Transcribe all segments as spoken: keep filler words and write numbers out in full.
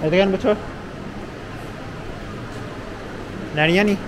इतने पुछो लैनिया नहीं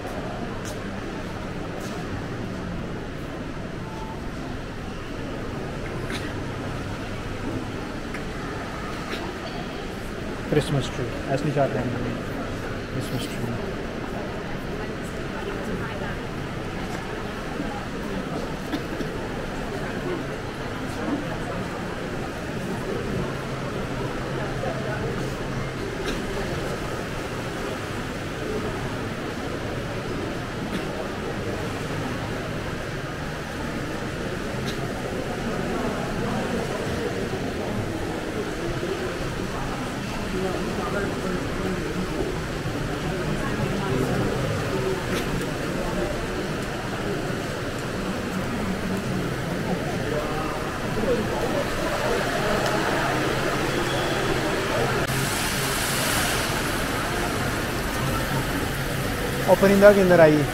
क्रिसमस ट्री असली चाहते हैं क्रिसमस ट्री और परिंदा के अंदर आई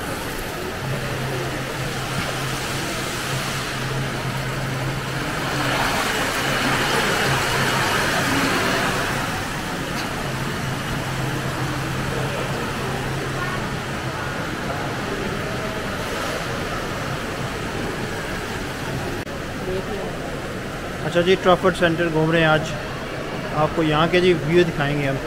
अच्छा जी ट्रॉफर्ड सेंटर घूम रहे हैं आज आपको यहाँ के जी व्यू दिखाएंगे हम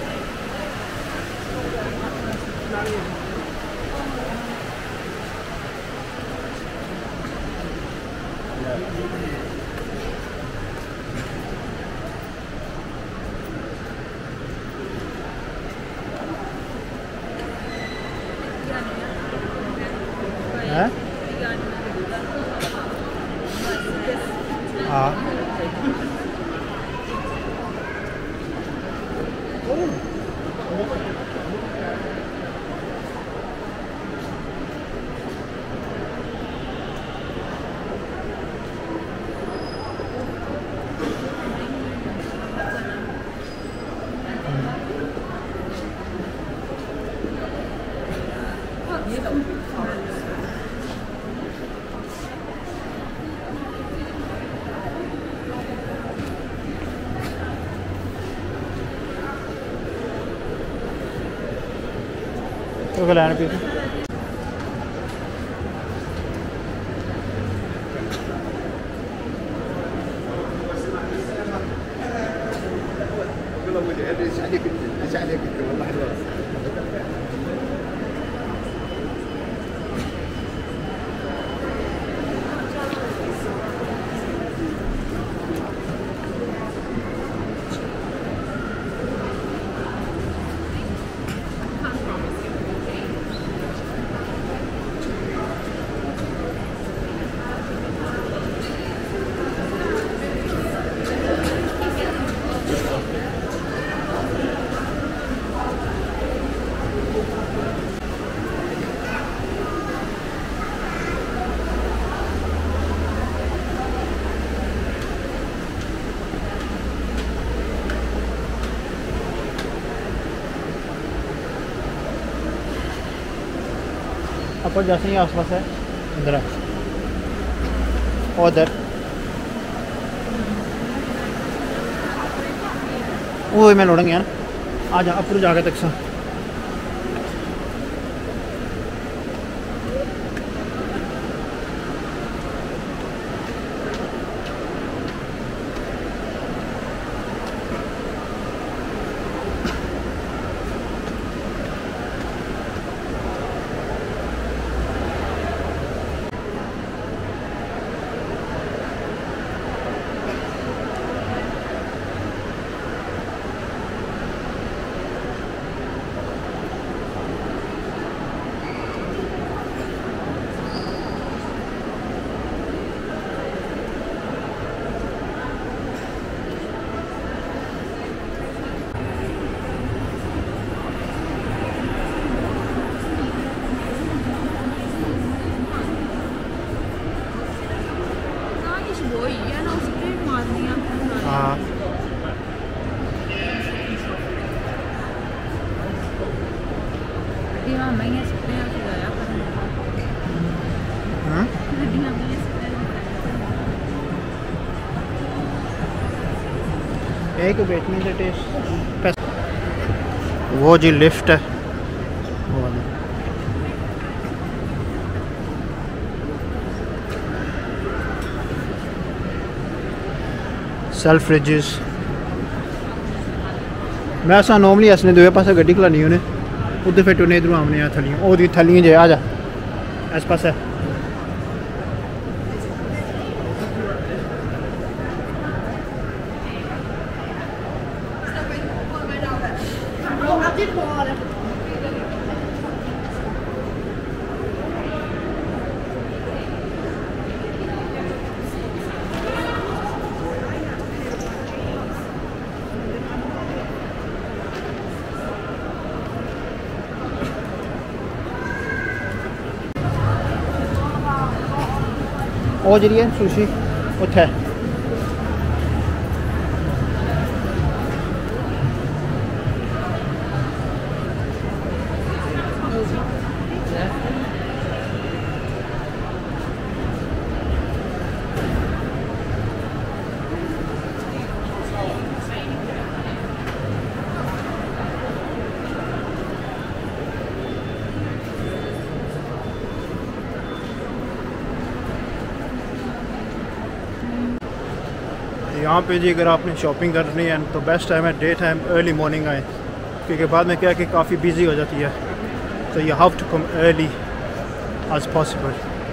हैं हाँ तो लैंड पे अपन जैसे ही आसपास है इधर उधर वो मैं लौटेंगे यार आज अपर जाके तक सा हाँ एक बैठने से टेस्ट वो जी लिफ्ट है वो सेल्फ फ्रिजेस। मैं असा नॉर्मली असने दुए पासे गड्डी खलानी उन्हें उधर फिर उन्हें इधरों आमने आ थलियां ओ दी थलियां जे आ जा इस पासे। ਉਹ ਜਿਹੜੀ ਹੈ ਸੁਸ਼ੀ ਉੱਥੇ यहाँ पे जी अगर आपने शॉपिंग करनी है तो बेस्ट टाइम है डे टाइम अर्ली मॉर्निंग आए, क्योंकि बाद में क्या है कि काफ़ी बिजी हो जाती है, तो you have to come early as possible.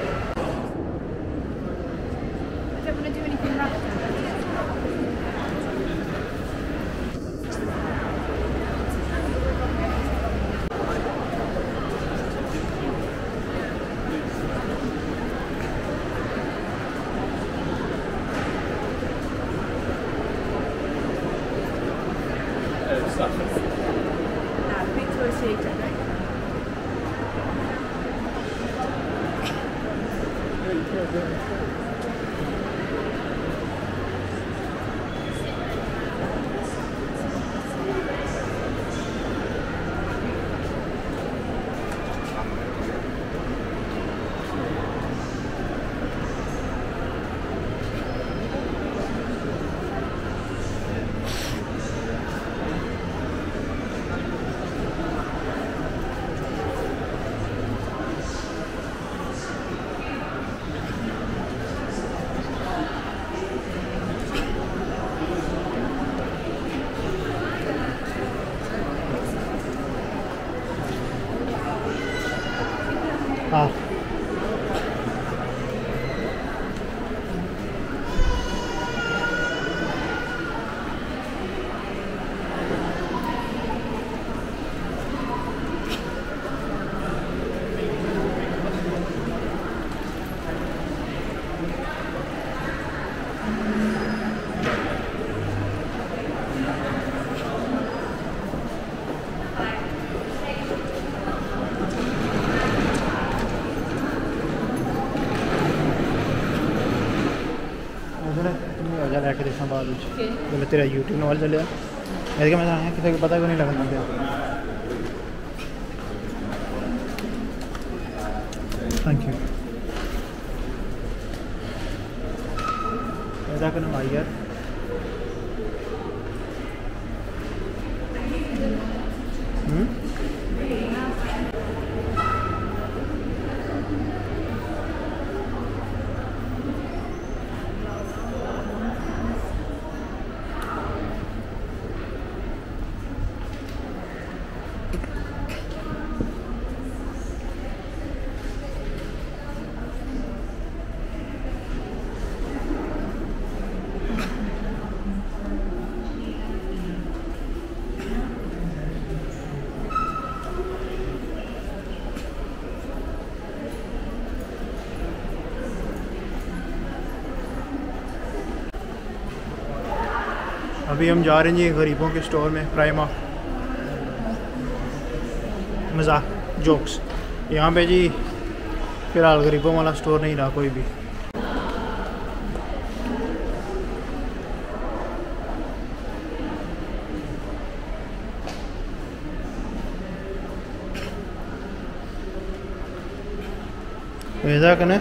हाँ लैके देखना बाद में तेरा यूट्यूब नॉल चलिया मैं मैं किसी को पता को नहीं लगा। थैंक यू ऐसा करना भाई यार। अभी हम जा रहे हैं जी गरीबों के स्टोर में, प्राइमा मजाक जोक्स। यहाँ पे जी फ़िलहाल गरीबों वाला स्टोर नहीं रहा कोई भी। ऐसा कने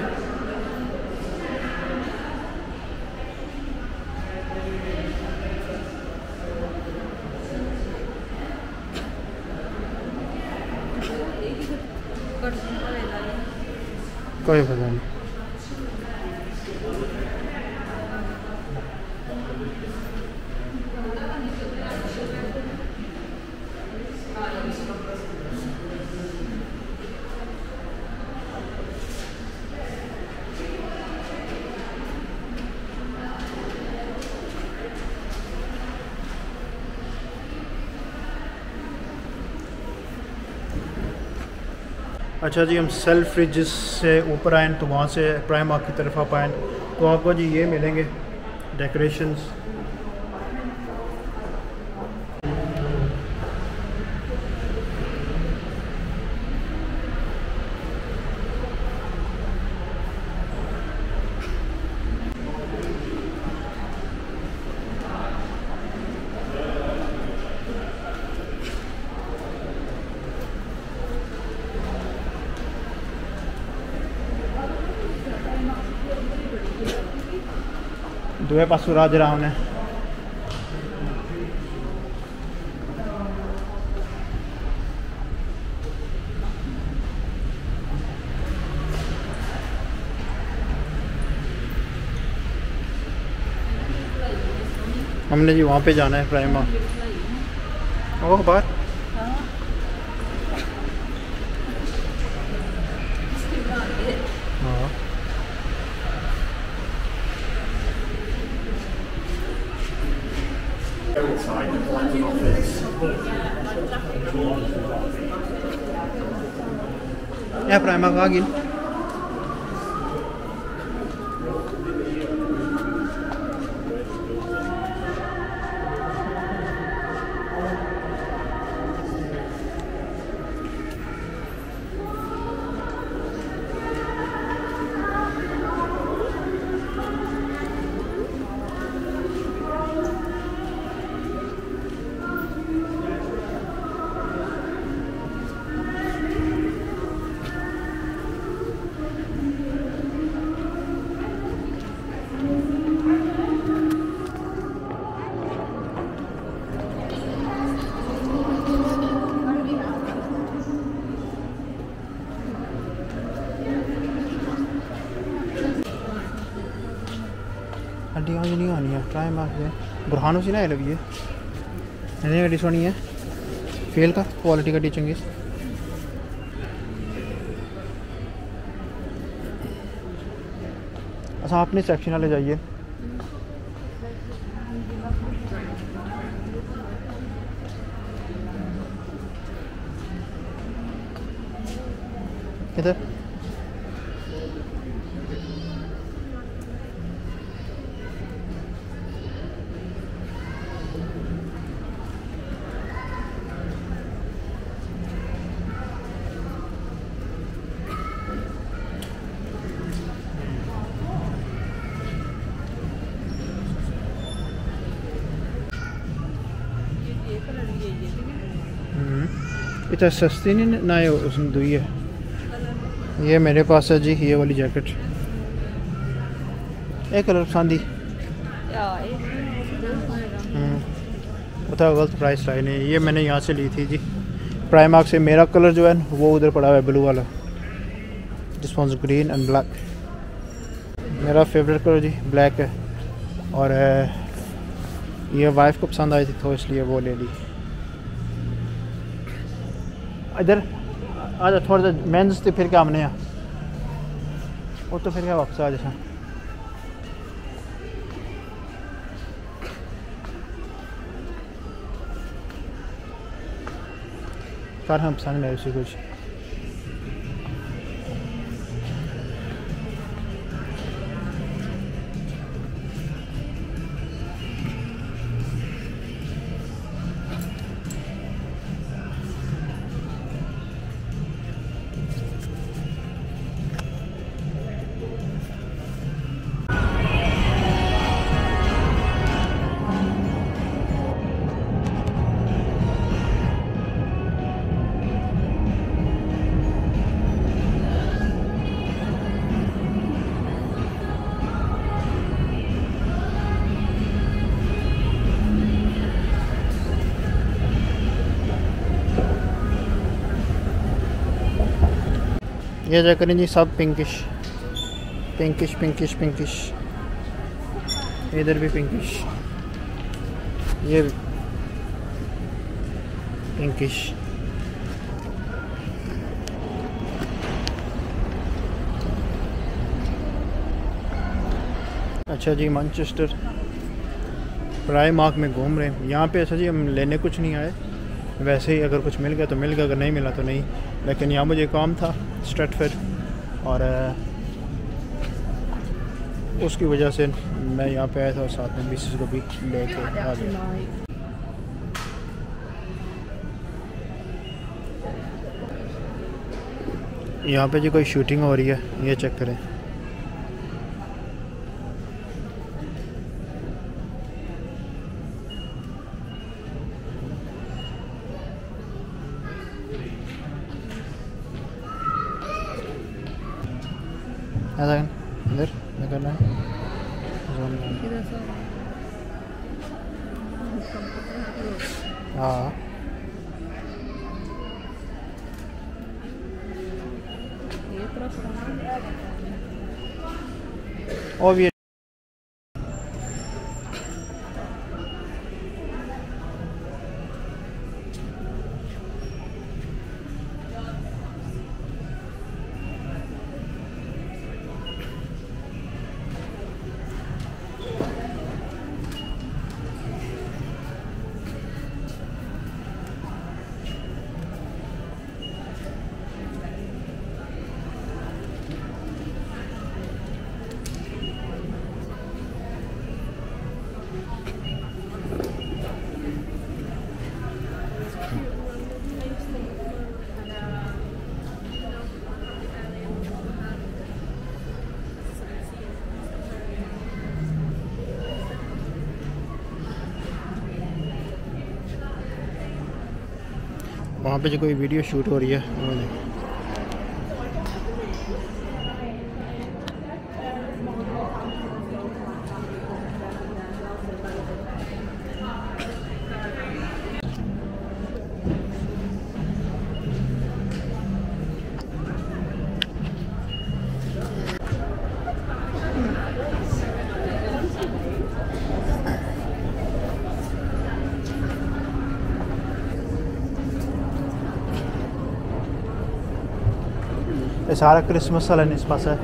कोई पता नहीं। अच्छा जी, हम सेल्फ फ्रिज से ऊपर आए तो वहाँ से प्राइमार्क की तरफ आप आए तो आपको जी ये मिलेंगे डेकोरेशंस। दुए पासों राज राव ने हमने जी वहाँ पे जाना है प्राइमार्क। ओह बात हाँ या प्राइमार्क आ गई। हड्डियाँ नहीं आनी है प्राइमार्क से बुरहानों से ना लगी है नहीं गड्डी सोनी है फेल का क्वालिटी गड्डी चंगी। अच्छा अपने सेक्शन वाले जाइए। इधर इतना सस्ती नहीं ना है उसने दुई है। ये मेरे पास है जी ये वाली जैकेट एक कलर पसंद ही बता गलत प्राइस लाई नहीं। ये मैंने यहाँ से ली थी जी प्राइमार्क से। मेरा कलर जो है वो उधर पड़ा हुआ है ब्लू वाला this was green and black. मेरा फेवरेट कलर जी ब्लैक है और ये वाइफ को पसंद आई थी तो इसलिए वो ले ली। इधर आज थोड़ा सा मेंस तो फिर क्या हमने यहाँ वो तो फिर क्या वापस आ जैसा कार हम पसंद नहीं उसी कुछ। ये जो करें जी सब पिंकिश पिंकिश पिंकिश पिंकिश, इधर भी पिंकिश, ये पिंकिश। अच्छा जी, मैनचेस्टर प्राइमार्क में घूम रहे हैं। यहाँ पे अच्छा जी हम लेने कुछ नहीं आए, वैसे ही अगर कुछ मिल गया तो मिल गया, अगर नहीं मिला तो नहीं। लेकिन यहाँ मुझे काम था स्ट्रेटफोर्ड, और उसकी वजह से मैं यहाँ पे आया था और साथ में मिसेस को भी लेके आ गया। यहाँ पे जी कोई शूटिंग हो रही है, ये चेक करें। इधर करना है, हाँ और ये वहाँ पे जो कोई वीडियो शूट हो रही है वो देखो। ये सारा क्रिसमस वाला इस पास है।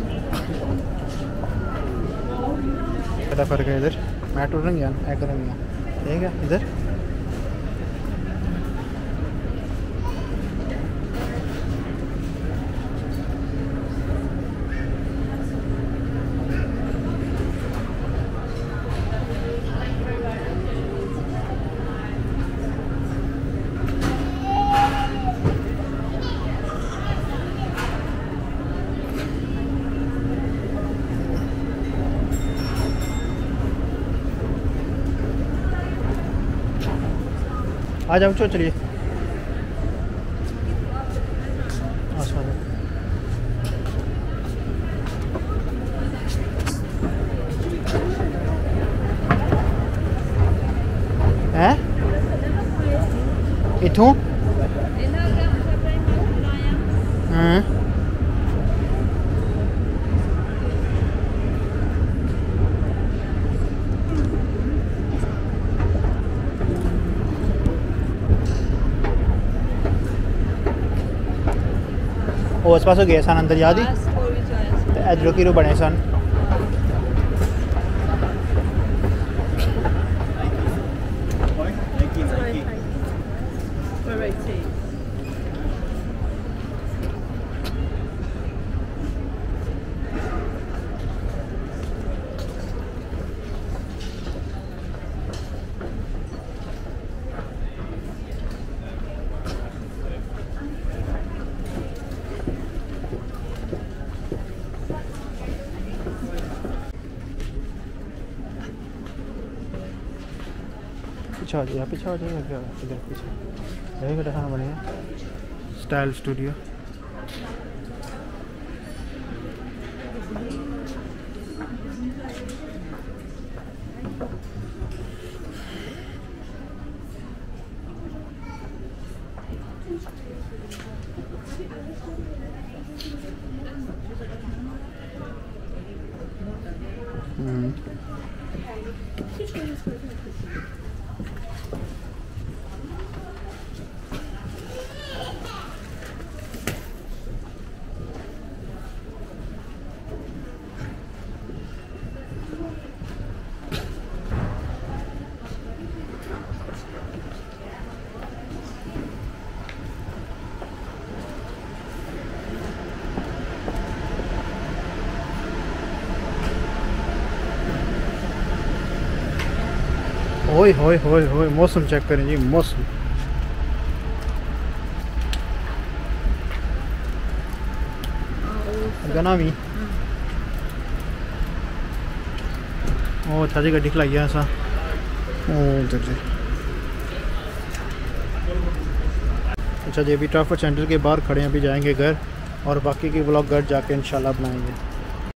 क्या फर्क है इधर? मैं टूर नहीं गया करेंगे, ठीक है इधर आ जाओ, चलो चलिए। हैं इथों हाँ उस पास गए सन अंदर याद ही इधरों की रो बने सन। पीछे आ जाइए, पीछे आ जाइए, क्या इधर पीछे यही का खाना बनेगा स्टाइल स्टूडियो। हम्म। ओए होए होए होए, मौसम चेक करें जी, मौसम। गनामी ओ थाजी गड्डी खलाई है ऐसा। ओ उधर जी। अच्छा जी, अभी ट्राफिक सेंटर के बाहर खड़े हैं, अभी जाएंगे घर और बाकी की व्लॉग घर जाके इंशाल्लाह बनाएंगे।